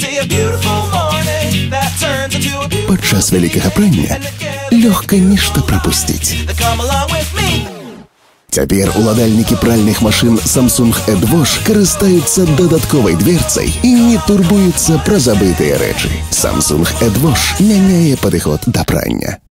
Падчас вялікага прання лёгка нешта прапусціць. Цяпер уладальнікі пральных машын Samsung Edwash карыстаюцца дадатковай дверцай і не турбуюцца пра забытыя рэчы. Samsung Edwash мяняе падыход да прання.